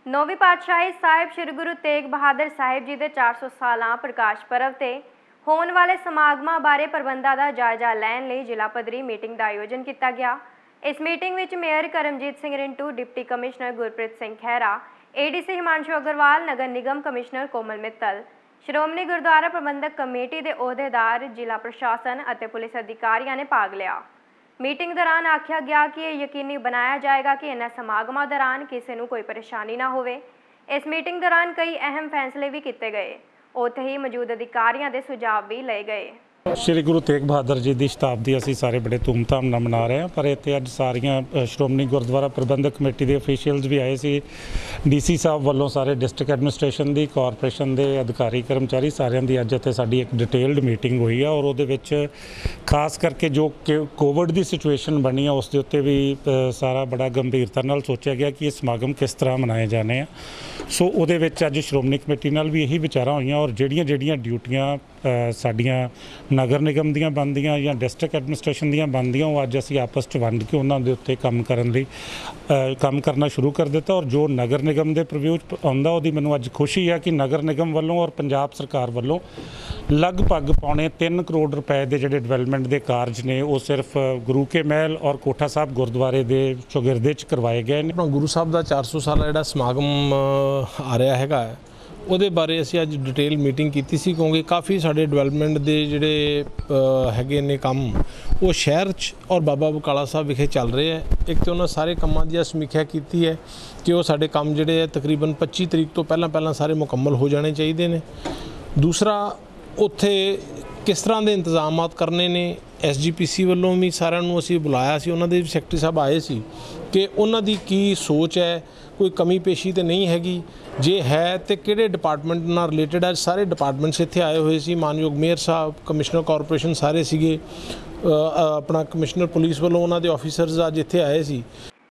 नौवीं पातशाही साहिब श्री गुरु तेग बहादुर साहिब जी के 400 सालां प्रकाश पर्व ते होने वाले समागमां बारे प्रबंधां दा जायजा लैण लई जिला पद्धरी मीटिंग का आयोजन किया गया। इस मीटिंग विच mayor Karamjit Singh Rintu, deputy commissioner Gurpreet Singh Khaira, ADC Himanshu Agarwal, नगर निगम कमिश्नर कोमल मित्तल, श्रोमणी गुरुद्वारा प्रबंधक कमेटी के अहुदेदार, जिला प्रशासन और पुलिस अधिकारियों ने भाग लिया। मीटिंग दौरान आख्या गया कि यह यकीनी बनाया जाएगा कि इन्हां समागमां दौरान किसी को कोई परेशानी ना होवे। इस मीटिंग दौरान कई अहम फैसले भी किए गए। उत्थे ही मौजूद अधिकारियों के सुझाव भी लए गए। श्री गुरु तेग बहादुर जी की शताब्दी असी सारे बड़े धूमधाम नाल मना रहे हैं, पर इत्थे अज सारियां श्रोमणी गुरुद्वारा प्रबंधक कमेटी के ऑफिशियल्स भी आए सी। डीसी साहब वालों सारे डिस्ट्रिक्ट एडमिनिस्ट्रेशन की, कॉरपोरेशन के अधिकारी कर्मचारी सारियां दी अज इत्थे साडी एक डिटेल्ड मीटिंग हुई है और उहदे विच खास करके जो कोविड की सिचुएशन बनी है उस दे उत्ते भी सारा बड़ा गंभीरता नाल सोचा गया कि ये समागम किस तरह मनाए जाने हैं। सो उहदे विच अज श्रोमणी कमेटी नाल भी यही विचारां होईयां और ਜਿਹੜੀਆਂ ड्यूटियां साडियां नगर निगम दियां बनदियां या डिस्ट्रिक्ट एडमिनिस्ट्रेशन दियां बनदियां वो अज असीं आपस च वंड के उन्हां दे उत्ते काम करना शुरू कर दिता। और जो नगर निगम के प्रव्यू आउंदा उहदी मैनूं अज खुशी है कि नगर निगम वालों और पंजाब सरकार वालों लगभग 3.25 करोड़ रुपए के जिहड़े डिवेलपमेंट के कारज ने वो सिर्फ गुरु के महल और कोठा साहब गुरुद्वारे के चौगिरदे च करवाए गए हैं। अपना गुरु साहब का 400 साल जिहड़ा समागम आ रहा हैगा ਉਹਦੇ ਬਾਰੇ ਅਸੀਂ ਅੱਜ डिटेल मीटिंग की सी, क्योंकि काफ़ी साढ़े डिवेलपमेंट के ਜਿਹੜੇ ਹੈਗੇ ਨੇ ਕੰਮ वो शहर और बाबा बकाला साहब विखे चल रहे हैं। एक तो उन्होंने सारे कामों की समीक्षा की है कि वो साढ़े काम जोड़े तकरीबन 25 तरीक तो पहला सारे मुकम्मल हो जाने चाहिए ने। दूसरा उत्थे किस तरह के इंतजाम करने ने SGPC वालों भी सारिਆਂ ਨੂੰ ਅਸੀਂ बुलाया सी, उन्होंने सैकटरी साहब आए सी कि उन्होंने की सोच है, कोई कमी पेशी तो नहीं हैगी, जे है तो किहड़े डिपार्टमेंट नाल रिलेटेड है। सारे डिपार्टमेंट्स इत्थे आए हुए सी, मानयोग मेयर साहब, कमिश्नर कॉरपोरेशन सारे सीगे, अपना कमिश्नर पुलिस वालों उन्होंने ऑफिसर्स अज इत्थे आए सी।